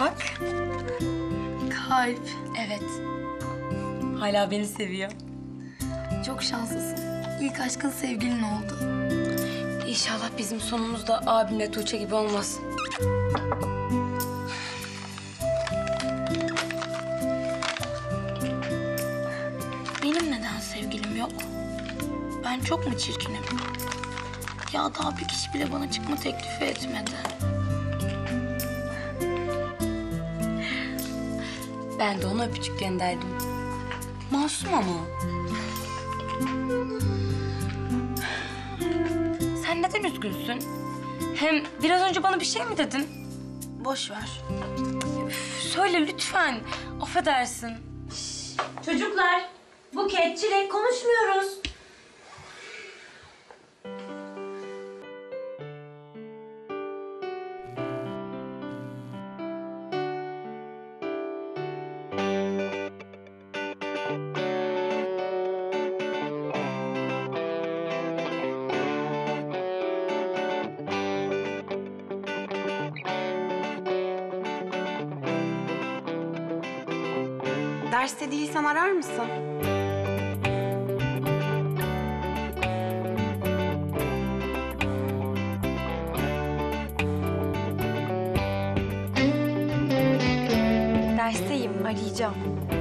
Bak. Kalp. Evet. Hala beni seviyor. Çok şanslısın. İlk aşkın sevgilin oldu. İnşallah bizim sonumuz da abimle Tuğçe gibi olmaz. Benim neden sevgilim yok? Ben çok mu çirkinim? Ya daha bir kişi bile bana çıkma teklifi etmedi. Ben de ona öpücük gönderdim. Masum ama. Sen neden üzgünsün? Hem biraz önce bana bir şey mi dedin? Boş ver. Söyle lütfen. Affedersin. Çocuklar, Buket, Çilek konuşmuyoruz. Derste değilsen arar mısın? Dersteyim, arayacağım.